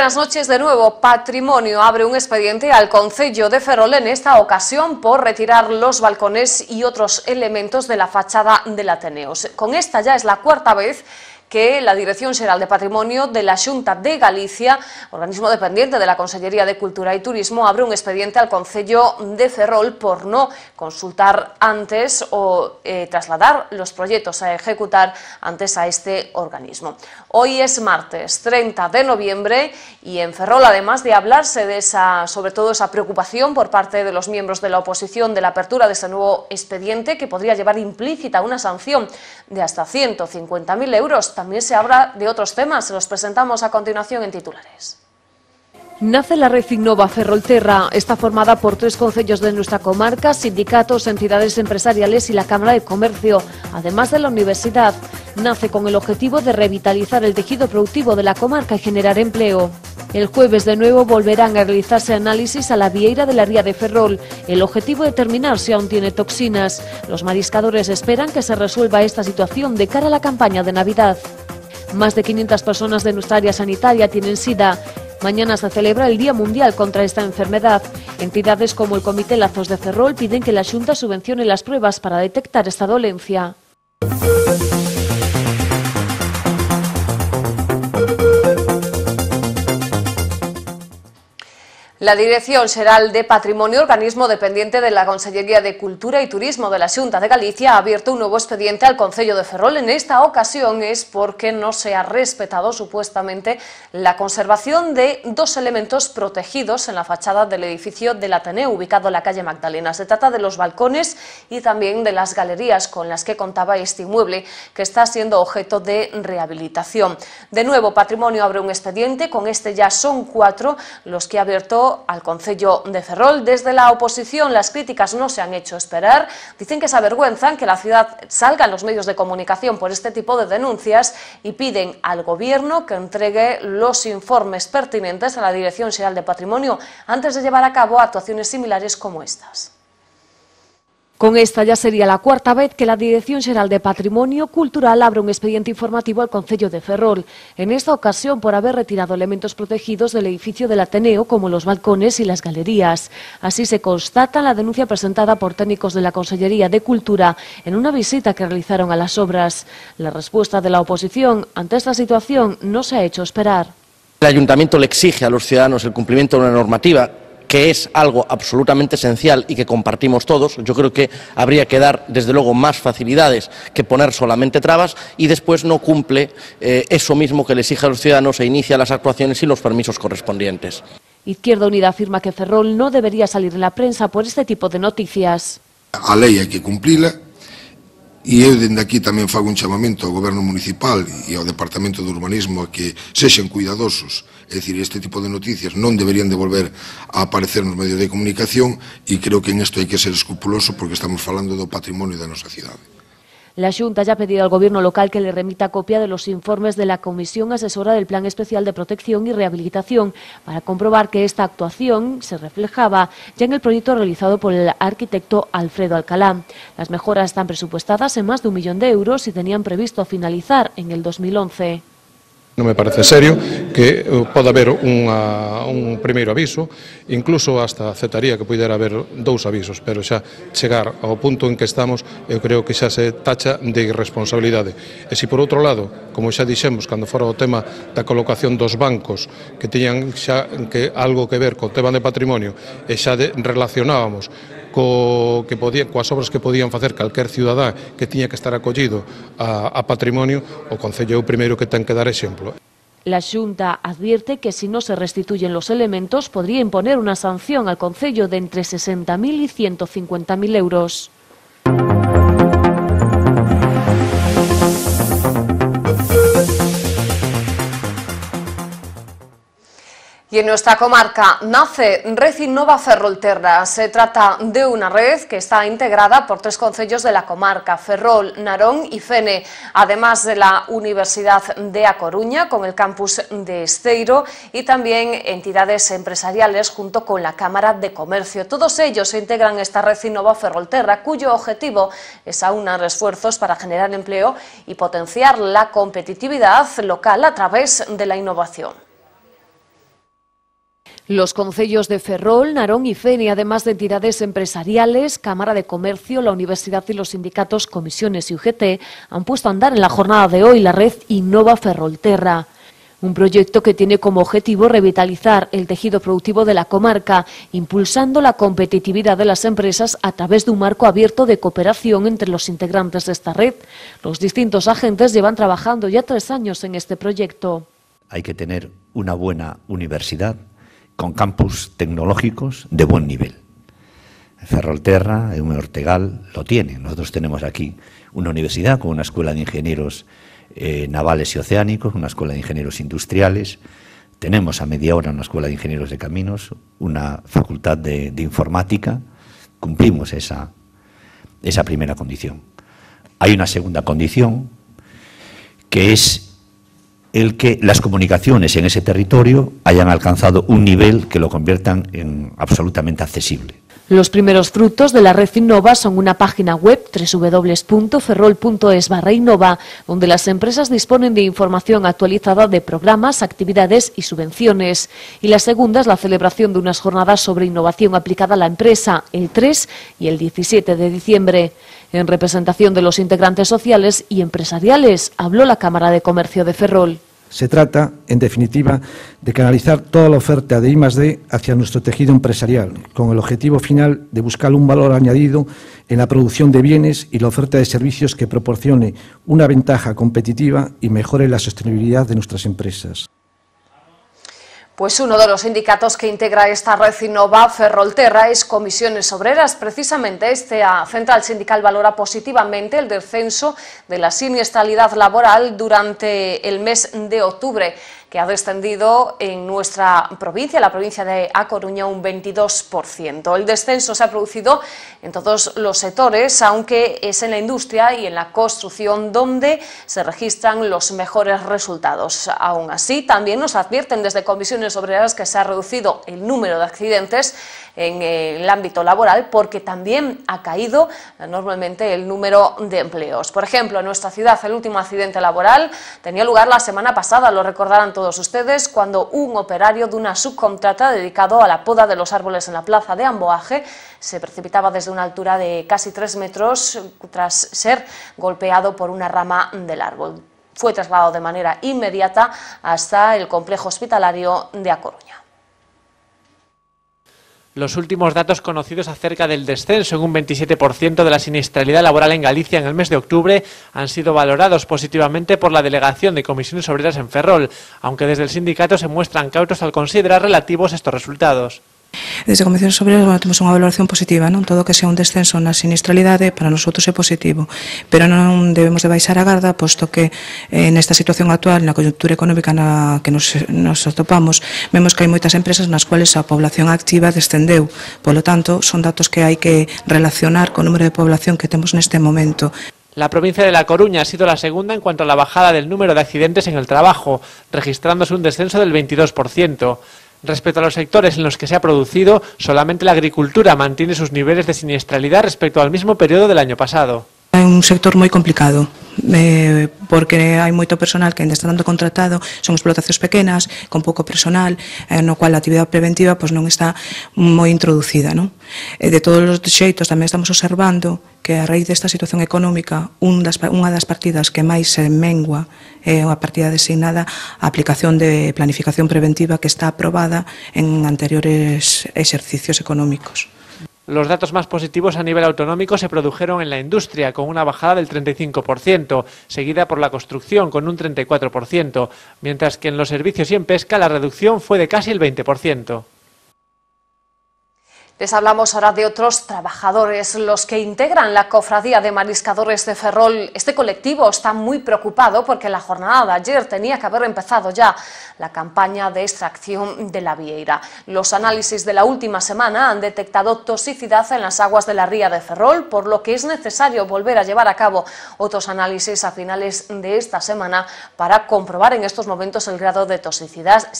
Buenas noches de nuevo. Patrimonio abre un expediente al Concello de Ferrol, en esta ocasión por retirar los balcones y otros elementos de la fachada del Ateneo. Con esta ya es la cuarta vez que la Dirección Xeral de Patrimonio de la Xunta de Galicia, organismo dependiente de la Consellería de Cultura y Turismo, abre un expediente al Concello de Ferrol por no consultar antes o trasladar los proyectos a ejecutar antes a este organismo. Hoy es martes 30 de noviembre y en Ferrol, además de hablarse de sobre todo esa preocupación por parte de los miembros de la oposición de la apertura de este nuevo expediente, que podría llevar implícita una sanción de hasta 150.000 euros, también se habla de otros temas. Se los presentamos a continuación en titulares. Nace la Red Innova Ferrolterra. Está formada por 3 concellos de nuestra comarca, sindicatos, entidades empresariales y la Cámara de Comercio, además de la universidad. Nace con el objetivo de revitalizar el tejido productivo de la comarca y generar empleo. El jueves de nuevo volverán a realizarse análisis a la vieira de la ría de Ferrol. El objetivo es determinar si aún tiene toxinas. Los mariscadores esperan que se resuelva esta situación de cara a la campaña de Navidad. Más de 500 personas de nuestra área sanitaria tienen SIDA. Mañana se celebra el Día Mundial contra esta enfermedad. Entidades como el Comité Lazos de Ferrol piden que la Xunta subvencione las pruebas para detectar esta dolencia. La Dirección Xeral de Patrimonio, organismo dependiente de la Consellería de Cultura y Turismo de la Xunta de Galicia, ha abierto un nuevo expediente al Concello de Ferrol. En esta ocasión es porque no se ha respetado supuestamente la conservación de 2 elementos protegidos en la fachada del edificio del Ateneo, ubicado en la calle Magdalena. Se trata de los balcones y también de las galerías con las que contaba este inmueble, que está siendo objeto de rehabilitación. De nuevo, Patrimonio abre un expediente. Con este ya son 4 los que ha abierto al Concello de Ferrol. Desde la oposición las críticas no se han hecho esperar. Dicen que se avergüenzan que la ciudad salga en los medios de comunicación por este tipo de denuncias y piden al Gobierno que entregue los informes pertinentes a la Dirección Xeral de Patrimonio antes de llevar a cabo actuaciones similares como estas. Con esta ya sería la cuarta vez que la Dirección Xeral de Patrimonio Cultural abre un expediente informativo al Concello de Ferrol, en esta ocasión por haber retirado elementos protegidos del edificio del Ateneo, como los balcones y las galerías. Así se constata en la denuncia presentada por técnicos de la Consellería de Cultura en una visita que realizaron a las obras. La respuesta de la oposición ante esta situación no se ha hecho esperar. El Ayuntamiento le exige a los ciudadanos el cumplimiento de una normativa que es algo absolutamente esencial y que compartimos todos. Yo creo que habría que dar, desde luego, más facilidades que poner solamente trabas, y después no cumple eso mismo que le exige a los ciudadanos e inicia las actuaciones y los permisos correspondientes. Izquierda Unida afirma que Ferrol no debería salir en la prensa por este tipo de noticias. A lei hai que cumplila, e eu dende aquí tamén fago un chamamento ao Goberno Municipal e ao Departamento de Urbanismo a que sexan cuidadosos. É dicir, este tipo de noticias non deberían de volver a aparecer nos medios de comunicación, e creo que en isto hai que ser escrupuloso porque estamos falando do patrimonio da nosa cidade. La Xunta ya ha pedido al Gobierno local que le remita copia de los informes de la Comisión Asesora del Plan Especial de Protección y Rehabilitación para comprobar que esta actuación se reflejaba ya en el proyecto realizado por el arquitecto Alfredo Alcalá. Las mejoras están presupuestadas en más de 1 millón de euros y tenían previsto finalizar en el 2011. Non me parece serio que poda haber un primeiro aviso, incluso hasta aceptaría que pudera haber 2 avisos, pero xa chegar ao punto en que estamos, eu creo que xa se tacha de irresponsabilidade. E se por outro lado, como xa dixemos cando fora o tema da colocación dos bancos, que tiñan xa algo que ver co tema de patrimonio, e xa relacionábamos coas obras que podían facer calquer cidadá que tiña que estar acollido a patrimonio, o Concello é o primeiro que ten que dar exemplo. La Xunta advierte que si no se restituyen los elementos podría imponer una sanción al Concello de entre 60.000 y 150.000 euros. Y en nuestra comarca nace Red Innova Ferrolterra. Se trata de una red que está integrada por 3 concellos de la comarca: Ferrol, Narón y Fene, además de la Universidad de A Coruña con el campus de Esteiro y también entidades empresariales junto con la Cámara de Comercio. Todos ellos se integran en esta Red Innova Ferrolterra, cuyo objetivo es aunar esfuerzos para generar empleo y potenciar la competitividad local a través de la innovación. Los concellos de Ferrol, Narón y Fene, además de entidades empresariales, Cámara de Comercio, la Universidad y los sindicatos, comisiones y UGT, han puesto a andar en la jornada de hoy la red Innova Ferrolterra. Un proyecto que tiene como objetivo revitalizar el tejido productivo de la comarca, impulsando la competitividad de las empresas a través de un marco abierto de cooperación entre los integrantes de esta red. Los distintos agentes llevan trabajando ya 3 años en este proyecto. Hay que tener una buena universidad con campus tecnológicos de buen nivel. Ferrolterra, en Ortegal, lo tiene. Nosotros tenemos aquí una universidad con una escuela de ingenieros navales y oceánicos, una escuela de ingenieros industriales. Tenemos a media hora una escuela de ingenieros de caminos, una facultad de informática. Cumplimos esa primera condición. Hay una segunda condición, que es el que las comunicaciones en ese territorio hayan alcanzado un nivel que lo conviertan en absolutamente accesible. Los primeros frutos de la red Innova son una página web www.ferrol.es/innova, donde las empresas disponen de información actualizada de programas, actividades y subvenciones. Y la segunda es la celebración de unas jornadas sobre innovación aplicada a la empresa, el 3 y el 17 de diciembre. En representación de los integrantes sociales y empresariales, habló la Cámara de Comercio de Ferrol. Se trata, en definitiva, de canalizar toda la oferta de I+D hacia nuestro tejido empresarial, con el objetivo final de buscar un valor añadido en la producción de bienes y la oferta de servicios que proporcione una ventaja competitiva y mejore la sostenibilidad de nuestras empresas. Pues uno de los sindicatos que integra esta red Innova Ferrolterra es Comisiones Obreras. Precisamente esta central sindical valora positivamente el descenso de la siniestralidad laboral durante el mes de octubre, que ha descendido en nuestra provincia, la provincia de A Coruña, un 22%. El descenso se ha producido en todos los sectores, aunque es en la industria y en la construcción donde se registran los mejores resultados. Aún así, también nos advierten desde Comisiones Obreras que se ha reducido el número de accidentes en el ámbito laboral porque también ha caído enormemente el número de empleos. Por ejemplo, en nuestra ciudad el último accidente laboral tenía lugar la semana pasada, lo recordarán todos ustedes, cuando un operario de una subcontrata dedicado a la poda de los árboles en la plaza de Amboaje se precipitaba desde una altura de casi 3 metros tras ser golpeado por una rama del árbol. Fue trasladado de manera inmediata hasta el complejo hospitalario de A Coruña. Los últimos datos conocidos acerca del descenso en un 27% de la siniestralidad laboral en Galicia en el mes de octubre han sido valorados positivamente por la Delegación de Comisiones Obreras en Ferrol, aunque desde el sindicato se muestran cautos al considerar relativos estos resultados. Desde Comisiones Obreras temos unha valoración positiva, non? Todo que sea un descenso na siniestralidade para nosotros é positivo, pero non debemos de baixar a garda, posto que nesta situación actual, na coyuntura económica na que nos atopamos, vemos que hai moitas empresas nas cuales a población activa descendeu. Polo tanto, son datos que hai que relacionar co número de población que temos neste momento. La provincia de La Coruña ha sido la segunda en cuanto a la bajada del número de accidentes en el trabajo, registrándose un descenso del 22%. Respecto a los sectores en los que se ha producido, solamente la agricultura mantiene sus niveles de siniestralidad respecto al mismo periodo del año pasado. É un sector moi complicado, porque hai moito personal que ainda está dando contratado, son explotacións pequenas, con pouco personal, no cual a actividade preventiva non está moi introducida, non? De todos os xeitos tamén estamos observando que a raíz desta situación económica unha das partidas que máis se mengua é a partida designada a aplicación de planificación preventiva que está aprobada en anteriores exercicios económicos. Los datos más positivos a nivel autonómico se produjeron en la industria, con una bajada del 35%, seguida por la construcción, con un 34%, mientras que en los servicios y en pesca la reducción fue de casi el 20%. Les hablamos ahora de otros trabajadores, los que integran la Cofradía de Mariscadores de Ferrol. Este colectivo está muy preocupado porque la jornada de ayer tenía que haber empezado ya la campaña de extracción de la vieira. Los análisis de la última semana han detectado toxicidad en las aguas de la ría de Ferrol, por lo que es necesario volver a llevar a cabo otros análisis a finales de esta semana para comprobar en estos momentos el grado de toxicidad.